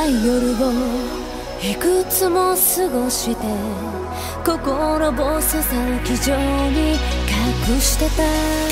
い夜をいくつも過ごして心細さを気丈に隠してた。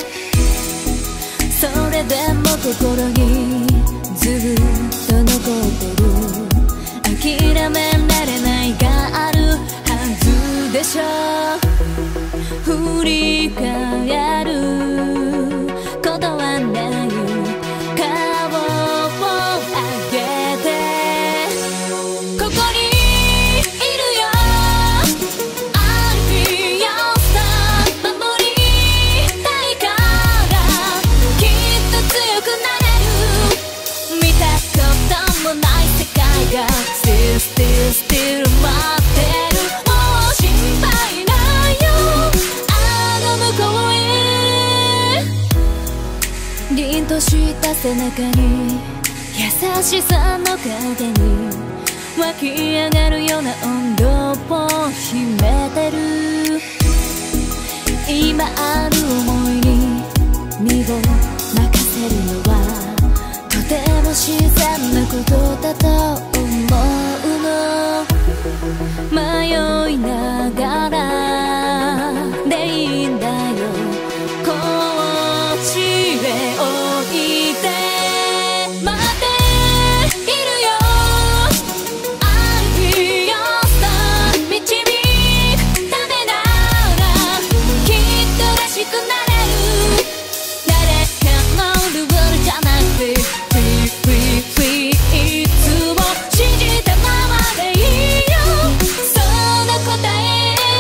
それでも心にずっと残ってる諦められないがあるはずでしょ。振り返ることはない顔を上げてここにいるよ。I'll be your star 守りたいからきっと強くなれる。見たこともない世界が Still 待ってる。もう心配ないよあの向こうへ。凛とした背中に優しさの影に湧き上がるような温度を秘めてる。今ある想いに身を任せるのはとても自然なことだと思うの。迷いながらでいいんだよこっちへおいで。待っているよ I'll be your star 導くためならきっとらしくなれる。誰かのルールじゃなくて Free いつも信じたままでいいよその答え。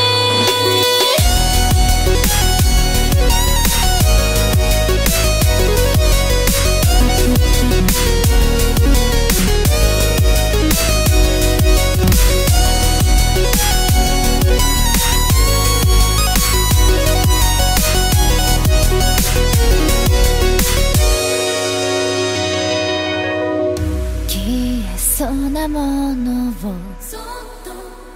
消えそうなものをそっと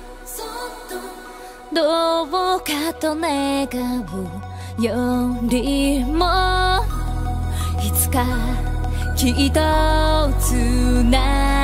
どうかと願うよりもいつかきっとつな